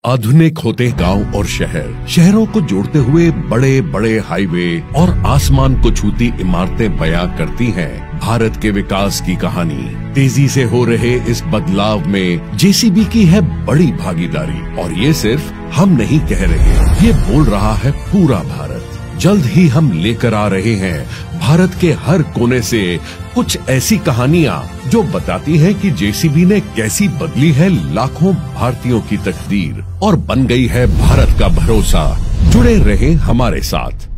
आधुनिक होते गांव और शहर, शहरों को जोड़ते हुए बड़े बड़े हाईवे और आसमान को छूती इमारतें बयां करती हैं भारत के विकास की कहानी। तेजी से हो रहे इस बदलाव में जेसीबी की है बड़ी भागीदारी, और ये सिर्फ हम नहीं कह रहे, ये बोल रहा है पूरा भारत। जल्द ही हम लेकर आ रहे हैं भारत के हर कोने से कुछ ऐसी कहानियां जो बताती हैं कि जेसीबी ने कैसी बदली है लाखों भारतीयों की तकदीर और बन गई है भारत का भरोसा। जुड़े रहें हमारे साथ।